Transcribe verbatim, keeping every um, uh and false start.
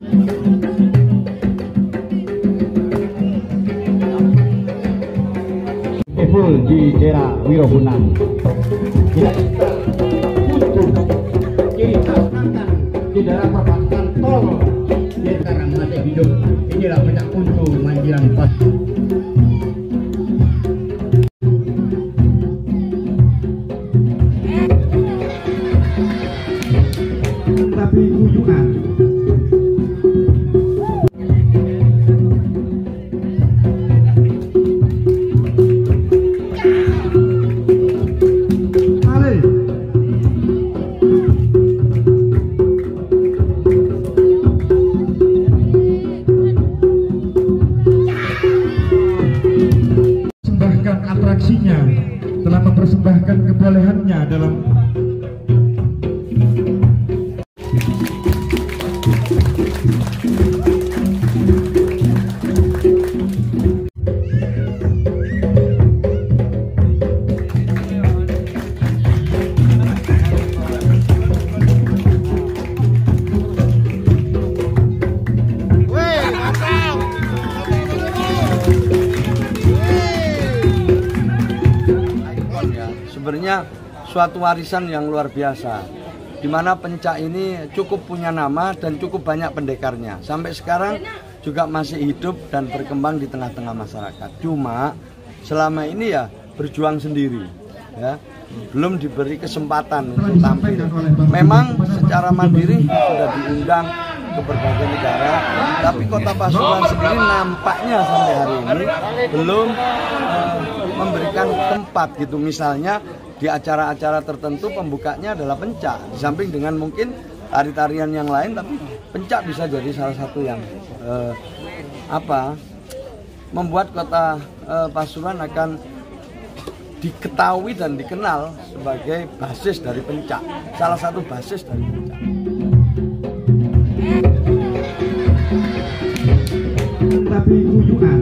Full di daerah Wirohunan. Kita kunjung kiri kanan di daerah perbatasan tol. Dia sekarang masih hidup. Inilah pencak kuntu Manjiran Pas. Tapi kuyukan. Atraksinya telah mempersembahkan kebolehannya dalam sebenarnya suatu warisan yang luar biasa, di mana Pencak ini cukup punya nama dan cukup banyak pendekarnya. Sampai sekarang juga masih hidup dan berkembang di tengah-tengah masyarakat. Cuma selama ini ya berjuang sendiri, ya belum diberi kesempatan untuk tampil. Memang secara mandiri sudah diundang ke berbagai negara, tapi Kota Pasuruan sendiri nampaknya sampai hari ini belum uh, memberikan tempat gitu. Misalnya di acara-acara tertentu pembukanya adalah Pencak, di samping dengan mungkin tari-tarian yang lain, tapi Pencak bisa jadi salah satu yang uh, apa membuat Kota uh, Pasuruan akan diketahui dan dikenal sebagai basis dari Pencak, salah satu basis dari Pencak. Tapi kuyukan.